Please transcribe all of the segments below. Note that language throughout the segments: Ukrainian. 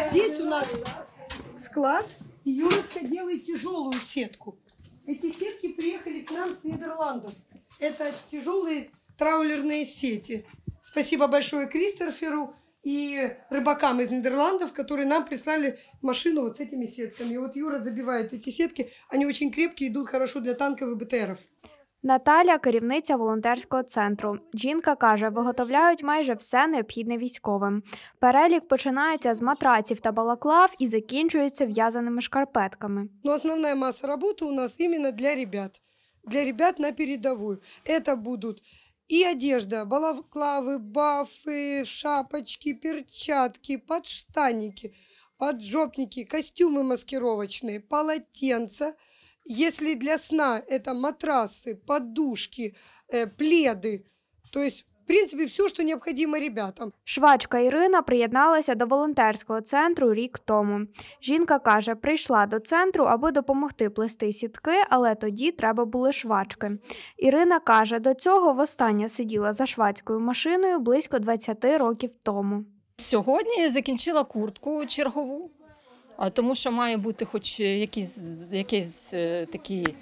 Здесь у нас склад, и Юрочка делает тяжелую сетку. Эти сетки приехали к нам с Нидерландов. Это тяжелые траулерные сети. Спасибо большое Кристоферу и рыбакам из Нидерландов, которые нам прислали машину вот с этими сетками. И вот Юра забивает эти сетки, они очень крепкие, идут хорошо для танков и БТРов. Наталя – керівниця волонтерського центру. Жінка каже, виготовляють майже все необхідне військовим. Перелік починається з матраців та балаклав і закінчується в'язаними шкарпетками. Но основная масса работы у нас именно для ребят на передовую. Это будут и одежда, балаклавы, бафы, шапочки, перчатки, подштанники, поджопники, костюмы маскировочные, полотенца. Если для сна это матрасы, подушки, пледы, то есть, в принципе, все, что необходимо ребятам. Швачка Ірина приєдналася до волонтерського центру рік тому. Жінка каже, прийшла до центру, аби допомогти плести сітки, але тоді треба були швачки. Ірина каже, до цього востаннє сиділа за швачкою машиною близько 20 років тому. Сьогодні я закінчила куртку чергову, тому що має бути хоч якийсь такий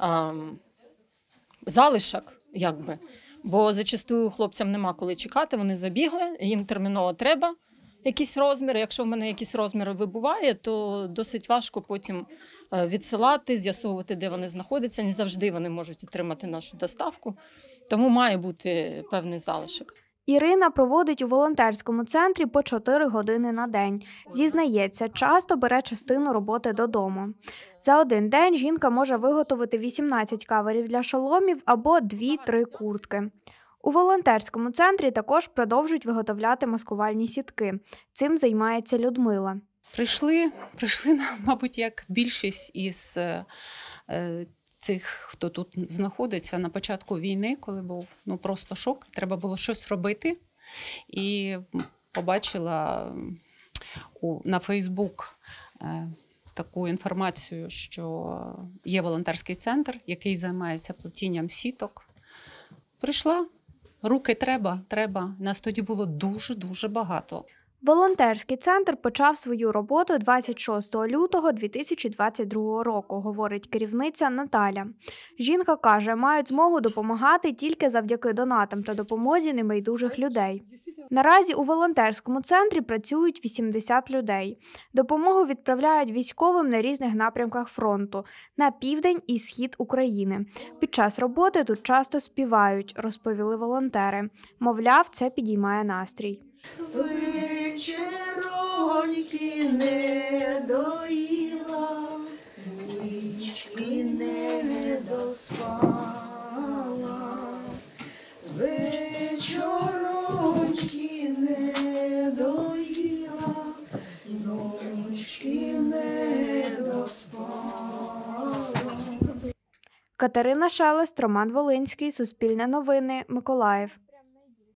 залишок, якби. Бо зачастую хлопцям нема коли чекати, вони забігли, їм терміново треба якісь розміри. Якщо в мене якісь розміри вибуває, то досить важко потім відсилати, з'ясовувати, де вони знаходяться. Не завжди вони можуть отримати нашу доставку, тому має бути певний залишок. Ірина проводить у волонтерському центрі по 4 години на день. Зізнається, часто бере частину роботи додому. За один день жінка може виготовити 18 каверів для шоломів або 2-3 куртки. У волонтерському центрі також продовжують виготовляти маскувальні сітки. Цим займається Людмила. Прийшли, мабуть, як більшість із цих, хто тут знаходиться на початку війни, коли був просто шок, треба було щось робити. І побачила на Фейсбук таку інформацію, що є волонтерський центр, який займається плетінням сіток. Прийшла, руки треба. Нас тоді було дуже-дуже багато. Волонтерський центр почав свою роботу 26 лютого 2022 року, говорить керівниця Наталя. Жінка каже, мають змогу допомагати тільки завдяки донатам та допомозі небайдужих людей. Наразі у волонтерському центрі працюють 80 людей. Допомогу відправляють військовим на різних напрямках фронту – на південь і схід України. Під час роботи тут часто співають, розповіли волонтери. Мовляв, це підіймає настрій. Вечероньки не доїла, нічки не доспала. Вечороньки не доїла, ночки не доспала. Катерина Шелест, Роман Волинський, Суспільне новини, Миколаїв.